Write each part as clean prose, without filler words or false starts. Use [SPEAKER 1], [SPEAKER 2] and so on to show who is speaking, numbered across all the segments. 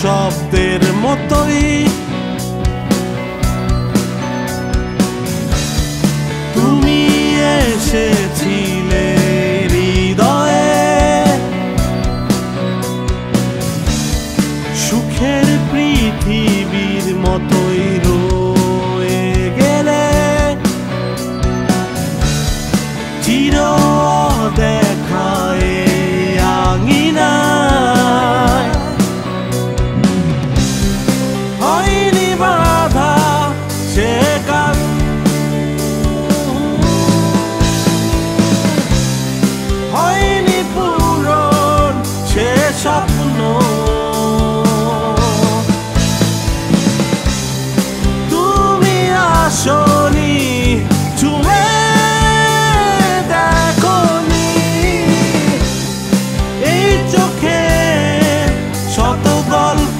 [SPEAKER 1] শব্দের মতোই তুমি এসেছিলে হৃদয়ে, সুখের পৃথিবীর মতোই রয়ে গেলে চির দেখায় আঙিনায়। হয়নি বাধা সে কাল, হয়নি পূরণ সে স্বপ্ন, তুমি আসনি ছুঁয়ে দেখনি এই চোখে শত গল্প,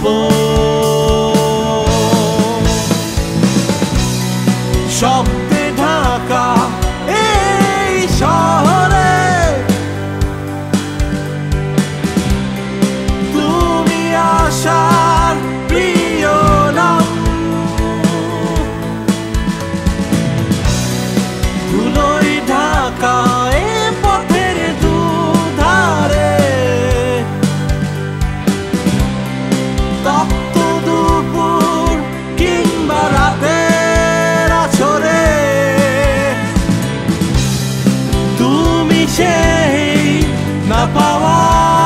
[SPEAKER 1] শব্দে ঢাকা এই শহরে তুমি আসার প্রিয় নাম। ধুলোয় ঢাকা এ পথের দুধারে, তপ্ত দুপুর কিংবা রাতের আছরে তুমি সেই না পাওয়া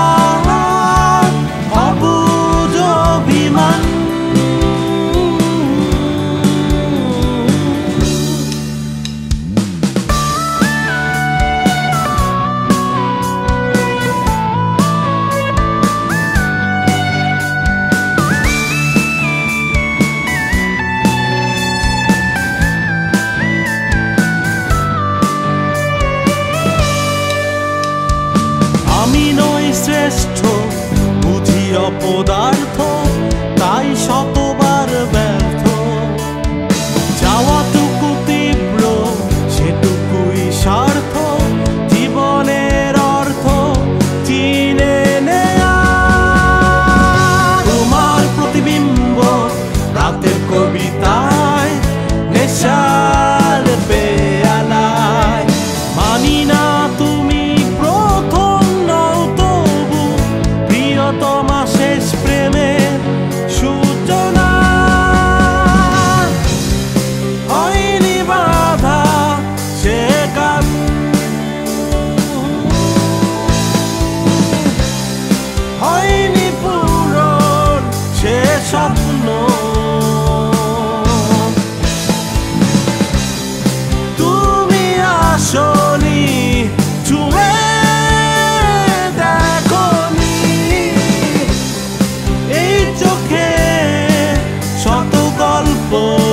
[SPEAKER 1] অবুঝ অভিমান। আমি নই শ্রেষ্ঠ, বুঝি অপদার্থ, তাই শতবার ব্যর্থ। যাওয়াটুকু তীব্র, সেটুকুই স্বার্থ, জীবনের অর্থ চিনে নেয়া। তোমার প্রতিবিম্ব রাতের কবিতায়, নেশার পেয়ালায়। মানি না তুমি প্রথম নও, তবু প্রিয়তমা শেষ প্রেমের সূচনা। হয়নি বাধা সে কাল, হয়নি পূরণ সে স্বপ্ন, তুমি আসনি ছুঁয়ে দেখনি এই চোখে শত গল্প।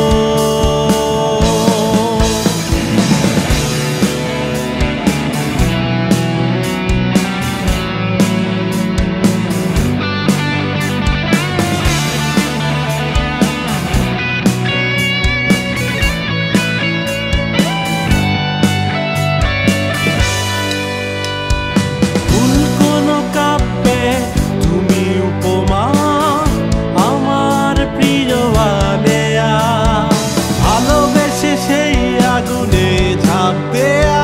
[SPEAKER 1] ফুল কোনো কাব্যে তুমি উপমা, আমার প্রিয় আলেয়া। ভালোবেসে সেই আগুনে ঝাঁপ দেয়া,